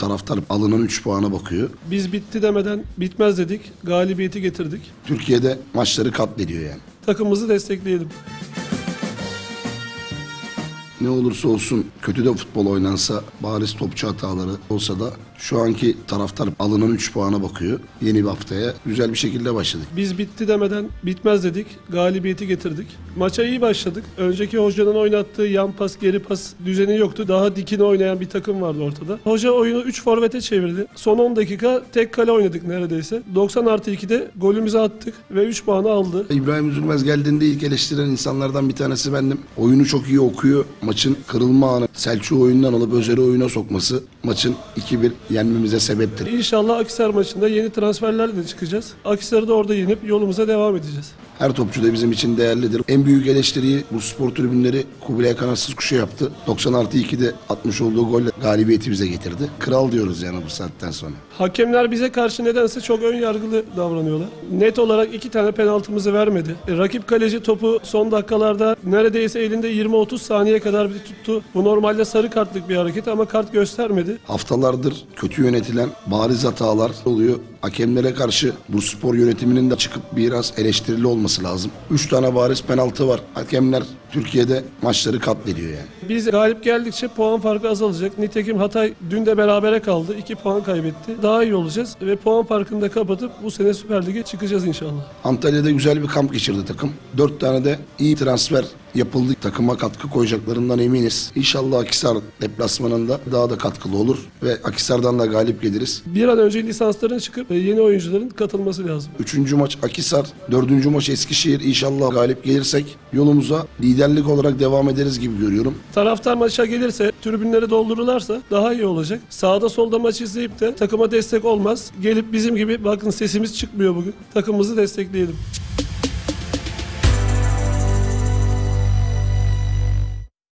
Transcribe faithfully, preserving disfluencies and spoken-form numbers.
taraftar alınan üç puana bakıyor. Biz bitti demeden bitmez dedik. Galibiyeti getirdik. Türkiye'de maçları katlediyor yani. Takımımızı destekleyelim. Ne olursa olsun kötü de futbol oynansa, bariz topçu hataları olsa da şu anki taraftar alınan üç puana bakıyor. Yeni bir haftaya güzel bir şekilde başladık. Biz bitti demeden bitmez dedik. Galibiyeti getirdik. Maça iyi başladık. Önceki hocanın oynattığı yan pas, geri pas düzeni yoktu. Daha dikine oynayan bir takım vardı ortada. Hoca oyunu üç forvete çevirdi. Son on dakika tek kale oynadık neredeyse. doksan artı ikide golümüzü attık ve üç puanı aldı. İbrahim Üzülmez geldiğinde ilk eleştiren insanlardan bir tanesi bendim. Oyunu çok iyi okuyor. Maçın kırılma anı, Selçuk'u oyundan alıp Özer'i oyuna sokması maçın iki bir yenmemize sebeptir. İnşallah Akhisar maçında yeni transferlerle de çıkacağız. Akhisar'ı da orada yenip yolumuza devam edeceğiz. Her topçu da bizim için değerlidir. En büyük eleştiriyi bu spor tribünleri Kubilay Kanatsız Kuş'a yaptı. doksan artı ikide atmış olduğu golle galibiyeti bize getirdi. Kral diyoruz yani bu saatten sonra. Hakemler bize karşı nedense çok ön yargılı davranıyorlar. Net olarak iki tane penaltımızı vermedi. E, rakip kaleci topu son dakikalarda neredeyse elinde yirmi otuz saniye kadar bir tuttu. Bu normalde sarı kartlık bir hareket ama kart göstermedi. Haftalardır kötü yönetilen bariz hatalar oluyor. Hakemlere karşı bu spor yönetiminin de çıkıp biraz eleştirili olması lazım. Üç tane bariz penaltı var. Hakemler Türkiye'de maçları katlediyor yani. Biz galip geldikçe puan farkı azalacak. Nitekim Hatay dün de berabere kaldı. iki puan kaybetti. Daha iyi olacağız ve puan farkını da kapatıp bu sene Süper Lig'e çıkacağız inşallah. Antalya'da güzel bir kamp geçirdi takım. Dört tane de iyi transfer yapıldı. Takıma katkı koyacaklarından eminiz. İnşallah Akhisar deplasmanında daha da katkılı olur ve Akhisar'dan da galip geliriz. Bir an önce lisansların çıkıp yeni oyuncuların katılması lazım. Üçüncü maç Akhisar, dördüncü maç Eskişehir. İnşallah galip gelirsek yolumuza liderlik olarak devam ederiz gibi görüyorum. Taraftar maça gelirse, tribünleri doldururlarsa daha iyi olacak. Sağda solda maç izleyip de takıma destek olmaz. Gelip bizim gibi bakın sesimiz çıkmıyor bugün. Takımımızı destekleyelim.